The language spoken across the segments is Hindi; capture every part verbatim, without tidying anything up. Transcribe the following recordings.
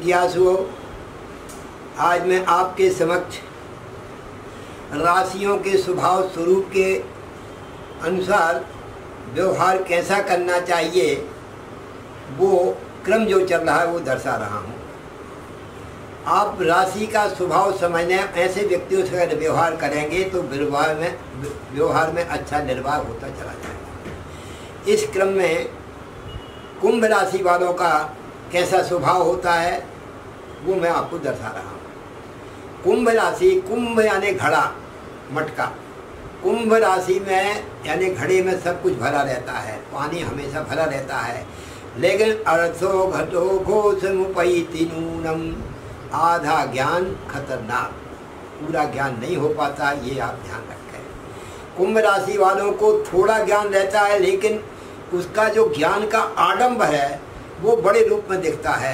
जिज्ञासुओं, आज मैं आपके समक्ष राशियों के स्वभाव स्वरूप के अनुसार व्यवहार कैसा करना चाहिए वो क्रम जो चल रहा है वो दर्शा रहा हूँ। आप राशि का स्वभाव समझने ऐसे व्यक्तियों से अगर व्यवहार करेंगे तो व्यवहार में व्यवहार में अच्छा निर्वाह होता चला जाएगा। इस क्रम में कुंभ राशि वालों का कैसा स्वभाव होता है वो मैं आपको दर्शा रहा हूँ। कुंभ राशि, कुंभ यानी घड़ा, मटका। कुंभ राशि में यानी घड़े में सब कुछ भरा रहता है, पानी हमेशा भरा रहता है, लेकिन अर्थो घटो घोष मुपैति नूनम, आधा ज्ञान खतरनाक, पूरा ज्ञान नहीं हो पाता, ये आप ध्यान रखें। कुंभ राशि वालों को थोड़ा ज्ञान रहता है, लेकिन उसका जो ज्ञान का आडंब है वो बड़े रूप में दिखता है।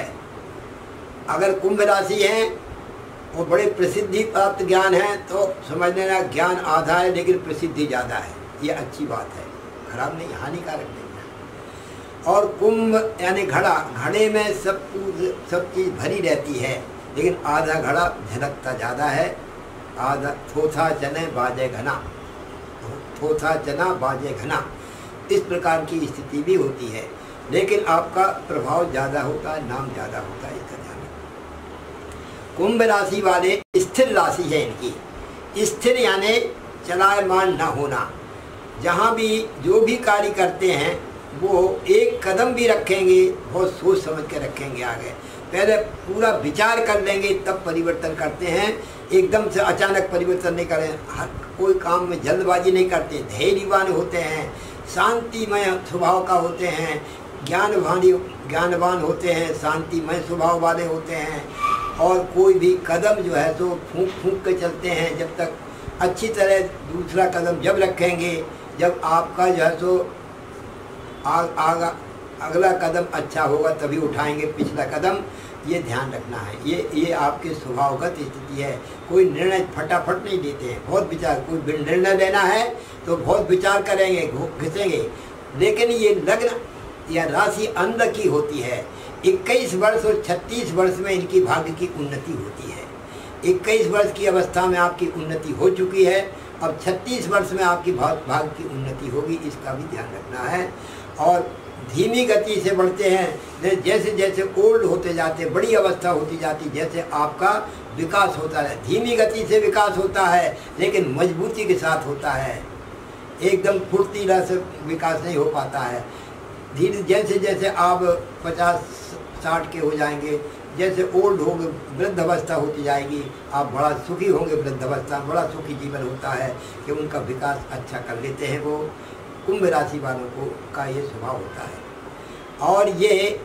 अगर कुंभ राशि है और बड़े प्रसिद्धि प्राप्त ज्ञान है तो समझ लेना ज्ञान आधा है लेकिन प्रसिद्धि ज़्यादा है, ये अच्छी बात है, खराब नहीं, हानिकारक नहीं है। और कुंभ यानी घड़ा, घड़े में सब कुछ सब चीज़ भरी रहती है, लेकिन आधा घड़ा झलकता ज़्यादा है। आधा थोथा चने बाजे घना, थोथा चना बाजे घना, इस प्रकार की स्थिति भी होती है, लेकिन आपका प्रभाव ज़्यादा होता है, नाम ज़्यादा होता है, इसका ध्यान रखें। कुंभ राशि वाले स्थिर राशि है इनकी। स्थिर यानी चलायमान न होना, जहाँ भी जो भी कार्य करते हैं वो एक कदम भी रखेंगे बहुत सोच समझ के रखेंगे, आगे पहले पूरा विचार कर लेंगे तब परिवर्तन करते हैं। एकदम से अचानक परिवर्तन नहीं करें, हर कोई काम में जल्दबाजी नहीं करते, धैर्यवान होते हैं, शांतिमय स्वभाव का होते हैं, ज्ञानवानी ज्ञानवान होते हैं, शांतिमय स्वभाव वाले होते हैं, और कोई भी कदम जो है तो फूंक फूंक के चलते हैं। जब तक अच्छी तरह दूसरा कदम जब रखेंगे जब आपका जो है तो आग आगा अगला कदम अच्छा होगा तभी उठाएंगे पिछला कदम, ये ध्यान रखना है। ये ये आपके स्वभावगत स्थिति है। कोई निर्णय फटाफट नहीं लेते हैं, बहुत विचार, कोई निर्णय लेना है तो बहुत विचार करेंगे, घिसेंगे, लेकिन ये लग्न या राशि अंध की होती है। इक्कीस वर्ष और छत्तीस वर्ष में इनकी भाग्य की उन्नति होती है। इक्कीस वर्ष की अवस्था में आपकी उन्नति हो चुकी है, अब छत्तीस वर्ष में आपकी भाग्य की उन्नति होगी, इसका भी ध्यान रखना है। और धीमी गति से बढ़ते हैं, जैसे जैसे ओल्ड होते जाते, बड़ी अवस्था होती जाती, जैसे आपका विकास होता है। धीमी गति से विकास होता है लेकिन मजबूती के साथ होता है, एकदम फुर्तीला से विकास नहीं हो पाता है। धीरे जैसे जैसे आप पचास साठ के हो जाएंगे, जैसे ओल्ड होंगे, वृद्ध अवस्था होती जाएगी, आप बड़ा सुखी होंगे। वृद्ध अवस्था बड़ा सुखी जीवन होता है कि उनका विकास अच्छा कर लेते हैं वो। कुंभ राशि वालों को का ये स्वभाव होता है। और ये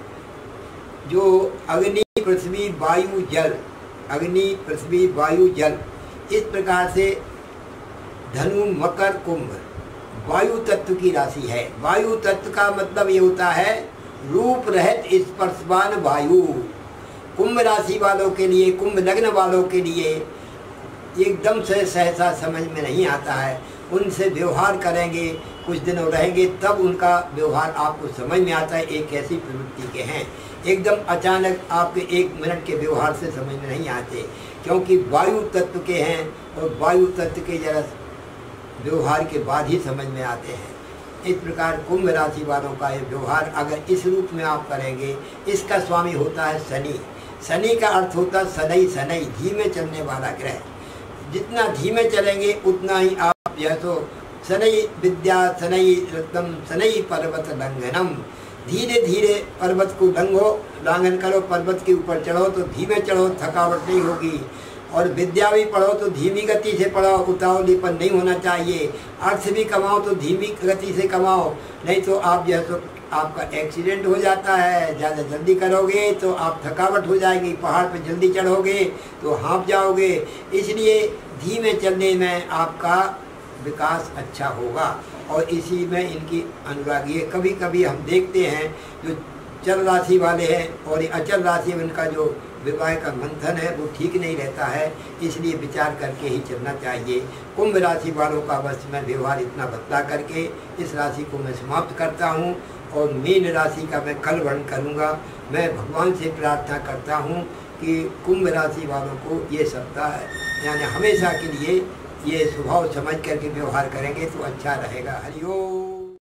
जो अग्नि पृथ्वी वायु जल, अग्नि पृथ्वी वायु जल, इस प्रकार से धनु मकर कुंभ वायु तत्व की राशि है। वायु तत्व का मतलब ये होता है रूप रहित स्पर्शवान वायु। कुंभ राशि वालों के लिए, कुंभ लग्न वालों के लिए एकदम से सहसा समझ में नहीं आता है। उनसे व्यवहार करेंगे, कुछ दिन रहेंगे तब उनका व्यवहार आपको समझ में आता है, एक ऐसी प्रवृत्ति के हैं। एकदम अचानक आपके एक मिनट के व्यवहार से समझ में नहीं आते, क्योंकि वायु तत्व के हैं और वायु तत्व के जरा व्यवहार के बाद ही समझ में आते हैं। इस प्रकार कुंभ राशि वालों का ये व्यवहार अगर इस रूप में आप करेंगे, इसका स्वामी होता है शनि। शनि का अर्थ होता है सनई, सनई धीमे चलने वाला ग्रह। जितना धीमे चलेंगे उतना ही आप जो है तो शनई विद्या शनई रत्नम शनई पर्वत लंघनम, धीरे धीरे पर्वत को लंघो, लांघन करो, पर्वत के ऊपर चढ़ो तो धीमे चढ़ो, थकावट नहीं होगी। और विद्या भी पढ़ो तो धीमी गति से पढ़ो, उतावलीपन नहीं होना चाहिए। अर्थ भी कमाओ तो धीमी गति से कमाओ, नहीं तो आप जो है तो आपका एक्सीडेंट हो जाता है। ज़्यादा जल्दी करोगे तो आप थकावट हो जाएगी, पहाड़ पे जल्दी चढ़ोगे तो हाँफ जाओगे। इसलिए धीमे चलने में आपका विकास अच्छा होगा और इसी में इनकी अनुरागी है। कभी कभी हम देखते हैं जो चल राशि वाले हैं और अचल राशि में इनका जो विवाह का मंथन है वो ठीक नहीं रहता है, इसलिए विचार करके ही चलना चाहिए। कुंभ राशि वालों का बस मैं व्यवहार इतना बदला करके इस राशि को मैं समाप्त करता हूँ और मीन राशि का मैं कल वर्णन करूँगा। मैं भगवान से प्रार्थना करता हूँ कि कुंभ राशि वालों को ये सप्ताह यानी हमेशा के लिए ये स्वभाव समझ करके व्यवहार करेंगे तो अच्छा रहेगा। हरिओम।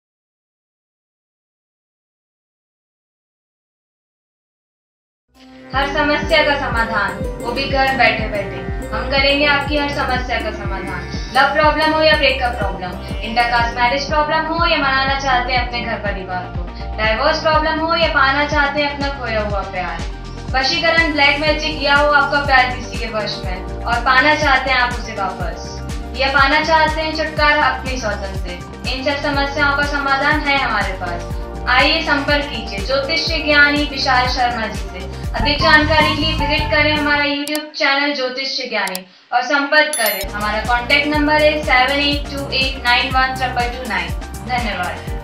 हर समस्या का समाधान, वो भी घर बैठे बैठे। हम करेंगे आपकी हर समस्या का समाधान। लव प्रॉब्लम हो या breakup problem, intercaste marriage problem हो या मनाना चाहते हैं अपने घर परिवार को, डाइवोर्स प्रॉब्लम हो या पाना चाहते हैं अपना खोया हुआ प्यार, वशीकरण ब्लैक मैजिक किया हो आपका प्यार किसी के वश में और पाना चाहते हैं आप उसे वापस, या पाना चाहते हैं छुटकारा अपनी स्वतंत्र से, इन सब समस्याओं का समाधान है हमारे पास। आइए संपर्क कीजिए ज्योतिष ज्ञानी विशाल शर्मा जी से। अधिक जानकारी के लिए विजिट करें हमारा यूट्यूब चैनल ज्योतिष ज्ञानी और संपर्क करें। हमारा कॉन्टैक्ट नंबर है seven eight two eight nine one triple two nine. धन्यवाद।